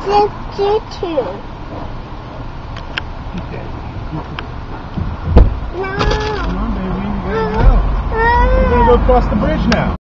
Choo-choo. Okay. No. Come on, baby. You gotta go. You're gonna go across the bridge now.